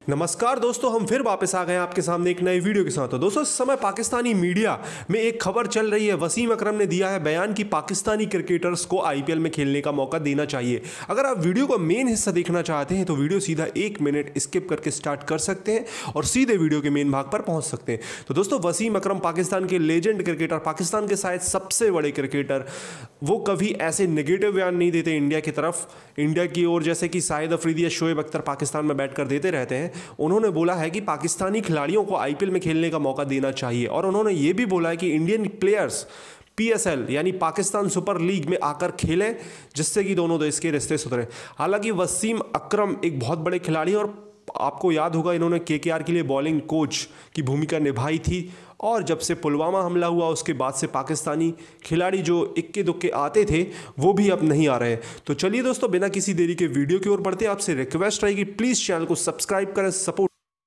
नमस्कार दोस्तों, हम फिर वापस आ गए आपके सामने एक नई वीडियो के साथ। तो दोस्तों, इस समय पाकिस्तानी मीडिया में एक खबर चल रही है। वसीम अकरम ने दिया है बयान कि पाकिस्तानी क्रिकेटर्स को आईपीएल में खेलने का मौका देना चाहिए। अगर आप वीडियो का मेन हिस्सा देखना चाहते हैं तो वीडियो सीधा 1 मिनट स्किप करके स्टार्ट कर सकते हैं और सीधे वीडियो के मेन भाग पर पहुंच सकते हैं। तो दोस्तों, वसीम अकरम पाकिस्तान के लेजेंड क्रिकेटर, पाकिस्तान के शायद सबसे बड़े क्रिकेटर, वो कभी ऐसे नेगेटिव बयान नहीं देते इंडिया की तरफ, इंडिया की ओर, जैसे कि शाहिद अफरीदी या शोएब अख्तर पाकिस्तान में बैठकर देते रहते हैं। उन्होंने बोला है कि पाकिस्तानी खिलाड़ियों को आईपीएल में खेलने का मौका देना चाहिए और उन्होंने ये भी बोला है कि इंडियन प्लेयर्स पीएसएल यानी पाकिस्तान सुपर लीग में आकर खेलें, जिससे कि दोनों देश के रिश्ते सुधरें। हालांकि वसीम अकरम एक बहुत बड़े खिलाड़ी हैं और आपको याद होगा इन्होंने केकेआर के लिए बॉलिंग कोच की भूमिका निभाई थी। और जब से पुलवामा हमला हुआ उसके बाद से पाकिस्तानी खिलाड़ी जो इक्के दुक्के आते थे वो भी अब नहीं आ रहे। तो चलिए दोस्तों, बिना किसी देरी के वीडियो की ओर बढ़ते हैं। आपसे रिक्वेस्ट रहेगी प्लीज़ चैनल को सब्सक्राइब करें, सपोर्ट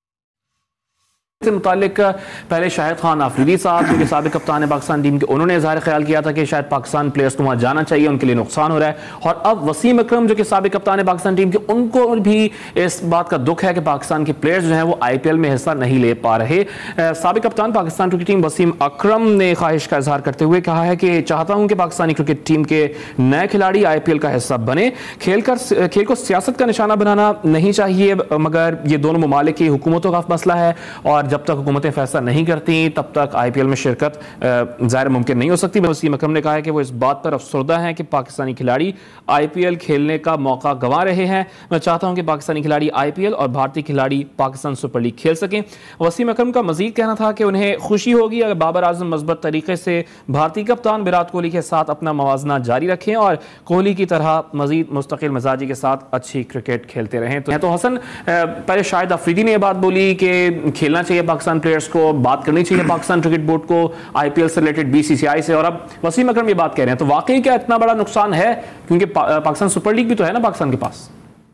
से मुतालिक पहले शाहिद खान आफरीदी साहब जो कि साबिक कप्तान है पाकिस्तान टीम के, उन्होंने इज़हार ख्याल किया था कि शायद पाकिस्तान प्लेयर्स को वहाँ जाना चाहिए, उनके लिए नुकसान हो रहा है। और अब वसीम अकरम जो कि साबिक कप्तान है पाकिस्तान टीम के, उनको भी इस बात का दुख है कि पाकिस्तान के प्लेयर्स जो हैं वो आईपीएल में हिस्सा नहीं ले पा रहे। साबिक कप्तान पाकिस्तान क्रिकेट टीम वसीम अकरम ने ख्वाहिश का इजहार करते हुए कहा है कि चाहता हूँ कि पाकिस्तानी क्रिकेट टीम के नए खिलाड़ी आईपीएल का हिस्सा बने। खेल को सियासत का निशाना बनाना नहीं चाहिए, मगर ये दोनों ममालिक की हुकूमतों का मसला है और जब तक हुकूमतें नहीं करती तब तक आईपीएल में शिरकत ज़ाहिर मुमकिन नहीं हो सकती। वसीम अकरम ने कहा है कि वो इस बात पर अफसरदा हैं कि पाकिस्तानी खिलाड़ी आईपीएल खेलने का मौका गंवा रहे हैं। मैं चाहता हूं कि पाकिस्तानी खिलाड़ी आईपीएल और भारतीय खिलाड़ी पाकिस्तान सुपर लीग खेल सकें। वसीम अकरम का मजीद कहना था कि उन्हें खुशी होगी अगर बाबर आजम मजबूत तरीके से भारतीय कप्तान विराट कोहली के साथ अपना मवाजना जारी रखें और कोहली की तरह मजीद मुस्तकिल मिजाजी के साथ अच्छी क्रिकेट खेलते रहें। तो हसन, पहले शाहिद अफरीदी ने यह बात बोली कि खेलना चाहिए पाकिस्तान प्लेयर्स को, बात करनी चाहिए पाकिस्तान क्रिकेट बोर्ड को आईपीएल से रिलेटेड, बीसीसीआई से, और अब वसीम अकरम ये बात कह रहे हैं। तो वाकई क्या इतना बड़ा नुकसान है? क्योंकि पाकिस्तान सुपर लीग भी तो है ना पाकिस्तान के पास।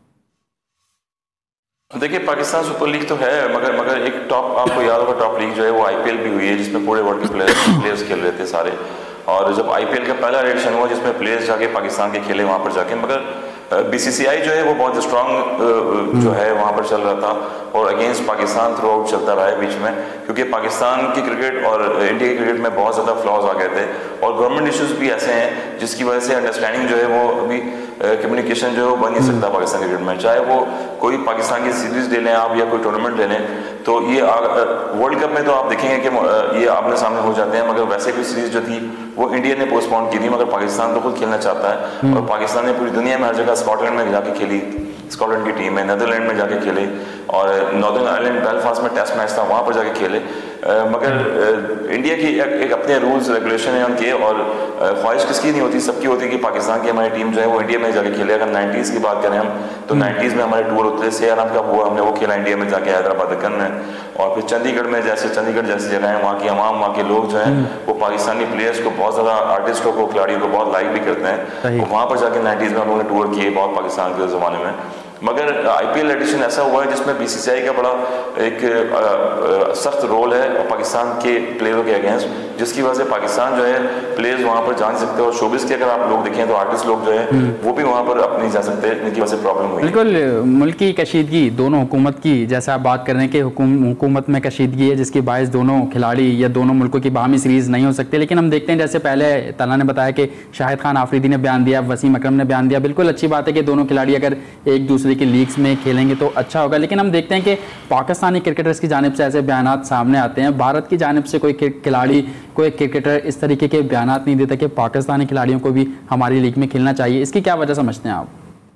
देखिए, पाकिस्तान सुपर लीग तो है, मगर एक टॉप, आपको याद होगा टॉप लीग जो है वो आईपीएल भी हुई है जिसमें पूरे वर्ल्ड के प्लेयर्स खेल रहे थे सारे। और जब आईपीएल का पहला एडिशन हुआ जिसमें प्लेयर्स जाके पाकिस्तान के खेले वहां पर जाके, मगर बीसीसीआई जो है वो बहुत स्ट्रांग जो है वहाँ पर चल रहा था और अगेंस्ट पाकिस्तान थ्रू आउट चलता रहा है बीच में, क्योंकि पाकिस्तान की क्रिकेट और इंडिया की क्रिकेट में बहुत ज़्यादा फ्लॉज आ गए थे और गवर्नमेंट इश्यूज भी ऐसे हैं जिसकी वजह से अंडरस्टैंडिंग जो है वो अभी कम्युनिकेशन जो है वो बन नहीं सकता पाकिस्तान क्रिकेट में। चाहे वो कोई पाकिस्तान की सीरीज ले लें आप या कोई टूर्नामेंट ले लें, तो ये वर्ल्ड कप में तो आप देखेंगे कि ये आमने सामने हो जाते हैं, मगर वैसे कोई सीरीज जो थी वो इंडिया ने पोस्टपोन की थी, मगर पाकिस्तान तो खुद खेलना चाहता है और पाकिस्तान ने पूरी दुनिया में हर जगह, स्कॉटलैंड में जाके खेली, स्कॉटलैंड की टीम है, नीदरलैंड में जाके खेले और नॉर्दर्न आयरलैंड बेलफास्ट में टेस्ट मैच था वहाँ पर जाके खेले। मगर इंडिया की एक अपने रूल्स रेगुलेशन है उनके, और ख्वाहिश किसकी नहीं होती, सबकी होती है कि पाकिस्तान की हमारी टीम जो है वो इंडिया में जाके खेले। अगर 90s की बात करें हम, तो 90s में हमारे टूर होते थे, सीआरएम का हुआ, हमने वो खेला इंडिया में जाके हैदराबाद दक्कन में, और फिर चंडीगढ़ में, चंडीगढ़ जैसी जगह है, वहाँ की आवाम, वहाँ के लोग जो हैं वो पाकिस्तानी प्लेयर्स को बहुत ज़्यादा, आर्टिस्टों को, खिलाड़ियों को बहुत लाइक भी करते हैं। वहाँ पर जाके 90s में हम लोगों ने टूर किए बहुत पाकिस्तान के ज़माने में। मगर आईपीएल एडिशन ऐसा हुआ है जिसमें बीसीसीआई का बड़ा एक सख्त रोल है और पाकिस्तान के प्लेयरों के अगेंस्ट, जिसकी वजह से पाकिस्तान जो है प्लेयर्स वहाँ पर जा नहीं सकते और शोबिस के अगर आप लोग देखें तो आर्टिस्ट लोग जो है वो भी वहाँ पर अब नहीं जा सकते, इनकी वजह से प्रॉब्लम हुई। बिल्कुल, मुल्क की कशीदगी दोनों हुकूमत की, जैसे आप बात कर रहे हैं कि हुकूमत में कशीदगी है जिसकी बायस दोनों खिलाड़ी या दोनों मुल्कों की बाहमी सीरीज़ नहीं हो सकती। लेकिन हम देखते हैं जैसे पहले तला ने बताया कि शाहिद खान आफरीदी ने बयान दिया, वसीम अकरम ने बयान दिया, बिल्कुल अच्छी बात है कि दोनों खिलाड़ी अगर एक दूसरे की लीग्स में खेलेंगे तो अच्छा होगा। लेकिन हम देखते हैं कि पाकिस्तानी क्रिकेटर्स की जानिब से ऐसे बयानात सामने आते हैं, भारत की जानिब से कोई खिलाड़ी, कोई क्रिकेटर इस तरीके के बयानात नहीं देता कि पाकिस्तानी खिलाड़ियों को भी हमारी लीग में खेलना चाहिए। इसकी क्या वजह समझते हैं आप?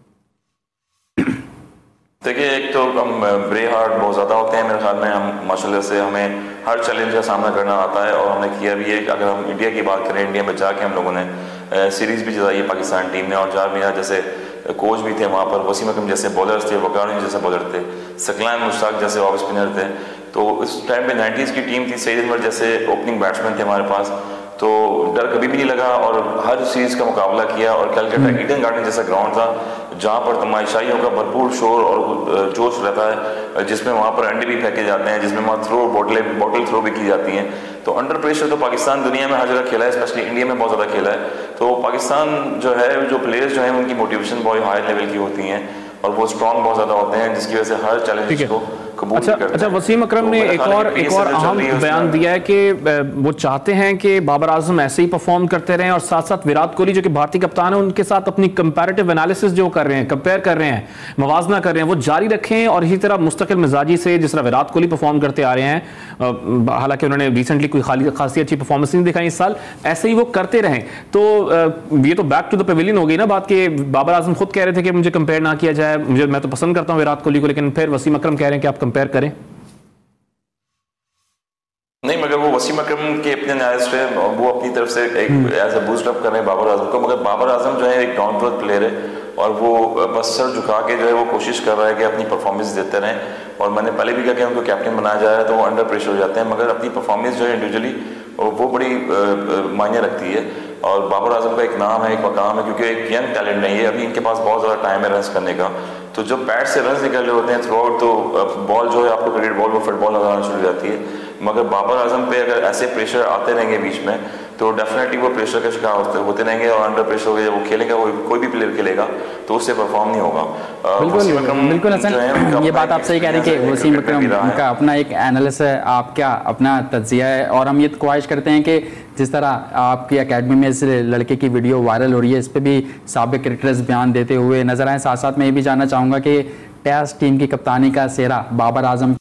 देखिए, एक तो हम ब्रेव हार्ट बहुत ज़्यादा होते हैं मेरे ख्याल में, हम माशाल्लाह से हमें हर चैलेंज का सामना करना आता है और हमने किया भी है। अगर हम इंडिया की बात करें, इंडिया में जाके हम लोगों ने सीरीज़ भी जिताई है पाकिस्तान टीम ने, और जहाँ मीरा जैसे कोच भी थे वहाँ पर, वसीम अकरम जैसे बॉलर्स थे, वकानी जैसे बॉलर थे, सकलान मुश्ताक जैसे ऑफ स्पिनर थे। तो इस टाइम पे 90s की टीम थी, सईद अनवर जैसे ओपनिंग बैट्समैन थे हमारे पास, तो डर कभी भी नहीं लगा और हर सीरीज़ का मुकाबला किया। और कलकत्ता ईडन गार्डन जैसा ग्राउंड था जहाँ पर तमाशाइयों का भरपूर शोर और जोश रहता है, जिसमें वहाँ पर अंडे भी फेंके जाते हैं, जिसमें वहाँ बॉटल थ्रो भी की जाती हैं। तो अंडर प्रेशर तो पाकिस्तान दुनिया में हर जगह खेला है, स्पेशली इंडिया में बहुत ज़्यादा खेला है। तो पाकिस्तान जो है, जो प्लेयर्स जो हैं उनकी मोटिवेशन बहुत हाई लेवल की होती हैं और वो स्ट्रॉन्ग बहुत ज़्यादा होते हैं, जिसकी वजह से हर चैलेंज को कबूल कर रहे हैं। अच्छा, वसीम अकरम ने एक और अहम बयान दिया है कि वो चाहते हैं कि बाबर आजम ऐसे ही परफॉर्म करते रहें और साथ साथ विराट कोहली जो कि भारतीय कप्तान है उनके साथ अपनी कंपैरेटिव एनालिसिस जो कर रहे हैं, कंपेयर कर रहे हैं, मवाजना कर रहे हैं, वो जारी रखें और इसी तरह मुस्तकिल मिजाजी से जिस तरह विराट कोहली परफॉर्म करते आ रहे हैं, हालांकि उन्होंने रिसेंटली कोई खासी अच्छी परफॉर्मेंस नहीं दिखाई इस साल, ऐसे ही वो करते रहें। तो ये तो बैक टू द पेविलियन हो गई ना बात कि बाबर आजम खुद कह रहे थे कि मुझे कंपेयर ना किया जाए, मैं तो पसंद करता हूं विराट कोहली को, लेकिन फिर वसीम अकरम कह रहे हैं कि आप कंपेयर करें। नहीं, मगर वो वसीम अकरम के अपने एनालिसिस पे वो अपनी तरफ से एक एज अ बूस्ट अप कर रहे हैं बाबर आजम को, मगर बाबर आजम जो है एक डाउन टू अर्थ प्लेयर है और वो बस सर झुका के जो है वो कोशिश कर रहा है कि अपनी परफॉर्मेंस देते रहें। और मैंने पहले भी कहा कि उनको कैप्टन बनाया जा रहा है तो वो अंडर प्रेशर हो जाते हैं, मगर अपनी परफॉर्मेंस जो है इंडिविजुअली वो बड़ी मायने रखती है। और बाबर आजम का एक नाम है, एक मकाम है, क्योंकि एक यंग टैलेंट नहीं है, अभी इनके पास बहुत ज़्यादा टाइम है रन्स करने का। तो जब बैट से रन्स निकल रहे होते हैं थ्रू आउट, तो बॉल जो है आपको क्रिकेट बॉल वो फुटबॉल नजर आना शुरू हो जाती है। मगर बाबर आजम पे अगर ऐसे प्रेशर आते रहेंगे बीच में तो डेफिनेटली वो प्रेशर का शिकार होते रहेंगे और अंडर प्रेशर हो गया जब वो खेलेगा, वो कोई भी प्लेयर खेलेगा तो उससे परफॉर्म नहीं होगा। बिल्कुल हसन, ये बात आप सही कह रहे हैं कि वसीम अकरम का अपना एक एनालिसिस है, आप क्या अपना तज्जिया है, और हम ये ख्वाहिश करते हैं कि जिस तरह आपकी एकेडमी में इस लड़के की वीडियो वायरल हो रही है, इस पर भी साबिक क्रिकेटर्स बयान देते हुए नजर आए। साथ साथ मैं ये भी जानना चाहूँगा कि टेस्ट टीम की कप्तानी का सेहरा बाबर आजम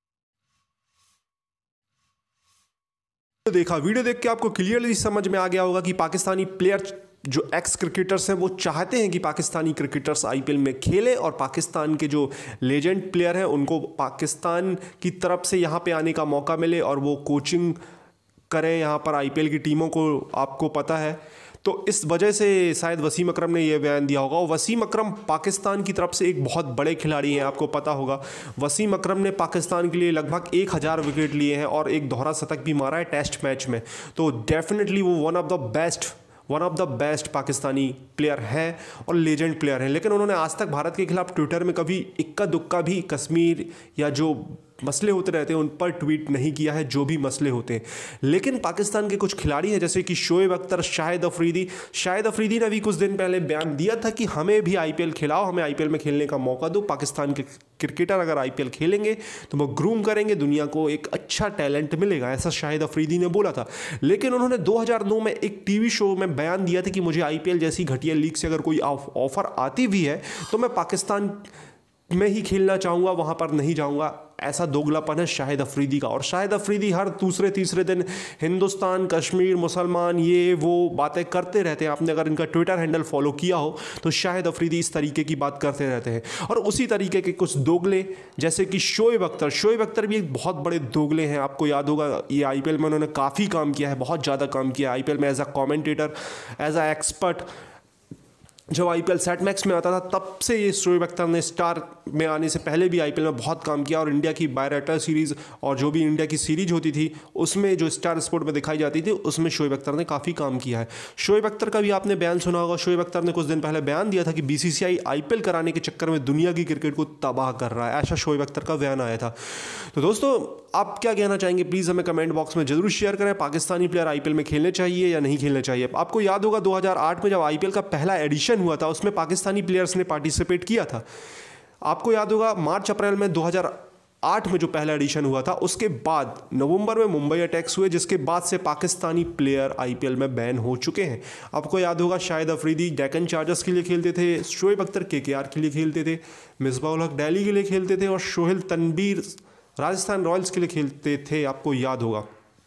देखा, वीडियो देख के आपको क्लियरली समझ में आ गया होगा कि पाकिस्तानी प्लेयर जो एक्स क्रिकेटर्स हैं वो चाहते हैं कि पाकिस्तानी क्रिकेटर्स आईपीएल में खेलें और पाकिस्तान के जो लेजेंड प्लेयर हैं उनको पाकिस्तान की तरफ से यहाँ पे आने का मौका मिले और वो कोचिंग करें यहाँ पर आईपीएल की टीमों को। आपको पता है तो इस वजह से शायद वसीम अकरम ने यह बयान दिया होगा। और वसीम अकरम पाकिस्तान की तरफ से एक बहुत बड़े खिलाड़ी हैं, आपको पता होगा वसीम अकरम ने पाकिस्तान के लिए लगभग 1000 विकेट लिए हैं और एक दोहरा शतक भी मारा है टेस्ट मैच में। तो डेफिनेटली वो one of the best Pakistani player है और लेजेंड प्लेयर हैं। लेकिन उन्होंने आज तक भारत के खिलाफ ट्विटर में कभी इक्का दुक्का भी कश्मीर या जो मसले होते रहते हैं उन पर ट्वीट नहीं किया है, जो भी मसले होते हैं। लेकिन पाकिस्तान के कुछ खिलाड़ी हैं जैसे कि शोएब अख्तर, शाहिद अफरीदी ने भी कुछ दिन पहले बयान दिया था कि हमें भी आईपीएल खिलाओ, हमें आईपीएल में खेलने का मौका दो। पाकिस्तान के क्रिकेटर अगर आईपीएल खेलेंगे तो वो ग्रूम करेंगे, दुनिया को एक अच्छा टैलेंट मिलेगा, ऐसा शाहिद अफरीदी ने बोला था। लेकिन उन्होंने 2009 में एक टीवी शो में बयान दिया था कि मुझे आईपीएल जैसी घटिया लीग से अगर कोई ऑफर आती भी है तो मैं पाकिस्तान में ही खेलना चाहूँगा, वहाँ पर नहीं जाऊँगा। ऐसा दोगलापन है शाहिद अफरीदी का। और शाहिद अफरीदी हर दूसरे तीसरे दिन हिंदुस्तान, कश्मीर, मुसलमान, ये वो बातें करते रहते हैं। आपने अगर इनका ट्विटर हैंडल फॉलो किया हो तो शाहिद अफरीदी इस तरीके की बात करते रहते हैं। और उसी तरीके के कुछ दोगले जैसे कि शोएब अख्तर भी एक बहुत बड़े दोगले हैं। आपको याद होगा ये आईपीएल में उन्होंने काफ़ी काम किया है, बहुत ज़्यादा काम किया है आईपीएल में as a commentator, as a expert. जब आईपीएल सेट मैक्स में आता था तब से ये शोएब अख्तर ने स्टार में आने से पहले भी आईपीएल में बहुत काम किया और इंडिया की बायरेटर सीरीज़ और जो भी इंडिया की सीरीज होती थी उसमें जो स्टार स्पोर्ट में दिखाई जाती थी उसमें शोएब अख्तर ने काफ़ी काम किया है। शोएब अख्तर का भी आपने बयान सुना होगा। शोएब अख्तर ने कुछ दिन पहले बयान दिया था कि बीसीसीआई आईपीएल कराने के चक्कर में दुनिया की क्रिकेट को तबाह कर रहा है, ऐसा शोएब अख्तर का बयान आया था। तो दोस्तों आप क्या कहना चाहेंगे, प्लीज़ हमें कमेंट बॉक्स में जरूर शेयर करें। पाकिस्तानी प्लेयर आईपीएल में खेलने चाहिए या नहीं खेलने चाहिए। आपको याद होगा 2008 में जब आईपीएल का पहला एडिशन हुआ था उसमें पाकिस्तानी प्लेयर्स ने पार्टिसिपेट किया था। आपको याद होगा मार्च अप्रैल में 2008 में जो पहला एडिशन हुआ था उसके बाद नवंबर में मुंबई अटैक्स हुए, जिसके बाद से पाकिस्तानी प्लेयर आईपीएल में बैन हो चुके हैं। आपको याद होगा शाहिद अफरीदी डेक्कन चार्जर्स के लिए खेलते थे, शोएब अख्तर केकेआर के लिए खेलते थे, मिसबाह-उल हक दिल्ली के लिए खेलते थे और सोहेल तनवीर राजस्थान रॉयल्स के लिए खेलते थे, आपको याद होगा।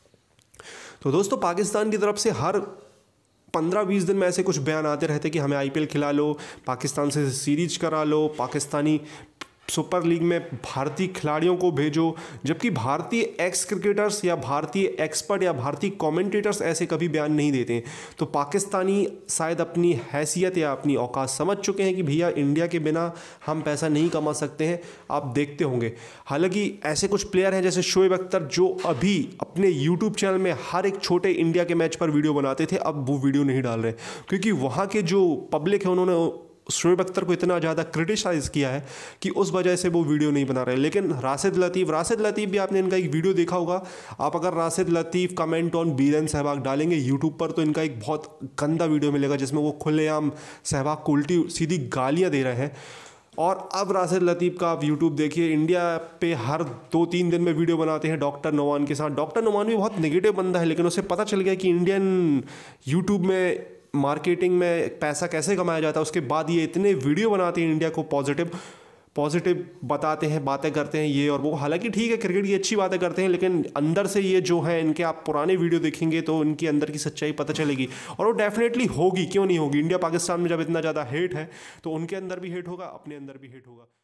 तो दोस्तों पाकिस्तान की तरफ से हर 15-20 दिन में ऐसे कुछ बयान आते रहते कि हमें आईपीएल खिला लो, पाकिस्तान से सीरीज करा लो, पाकिस्तानी सुपर लीग में भारतीय खिलाड़ियों को भेजो, जबकि भारतीय एक्स क्रिकेटर्स या भारतीय एक्सपर्ट या भारतीय कमेंटेटर्स ऐसे कभी बयान नहीं देते हैं। तो पाकिस्तानी शायद अपनी हैसियत या अपनी औकात समझ चुके हैं कि भैया इंडिया के बिना हम पैसा नहीं कमा सकते हैं, आप देखते होंगे। हालांकि ऐसे कुछ प्लेयर हैं जैसे शोएब अख्तर जो अभी अपने यूट्यूब चैनल में हर एक छोटे इंडिया के मैच पर वीडियो बनाते थे, अब वो वीडियो नहीं डाल रहे क्योंकि वहाँ के जो पब्लिक है उन्होंने शोएब अख्तर को इतना ज़्यादा क्रिटिसाइज़ किया है कि उस वजह से वो वीडियो नहीं बना रहे। लेकिन राशिद लतीफ़ भी आपने इनका एक वीडियो देखा होगा। आप अगर राशिद लतीफ़ कमेंट ऑन बीरेन सहवाग डालेंगे यूट्यूब पर तो इनका एक बहुत गंदा वीडियो मिलेगा जिसमें वो खुलेआम सहवाग को उल्टी सीधी गालियाँ दे रहे हैं। और अब राशिद लतीफ़ का आप यूट्यूब देखिए, इंडिया पे हर 2-3 दिन में वीडियो बनाते हैं डॉक्टर नोमान के साथ। डॉक्टर नोमान भी बहुत नेगेटिव बंदा है, लेकिन उसे पता चल गया कि इंडियन यूट्यूब में मार्केटिंग में पैसा कैसे कमाया जाता है। उसके बाद ये इतने वीडियो बनाते हैं, इंडिया को पॉजिटिव बताते हैं, बातें करते हैं ये और वो। हालांकि ठीक है, क्रिकेट की अच्छी बातें करते हैं, लेकिन अंदर से ये जो है इनके, आप पुराने वीडियो देखेंगे तो इनकी अंदर की सच्चाई पता चलेगी। और वो डेफिनेटली होगी, क्यों नहीं होगी। इंडिया पाकिस्तान में जब इतना ज़्यादा हेट है तो उनके अंदर भी हेट होगा, अपने अंदर भी हेट होगा।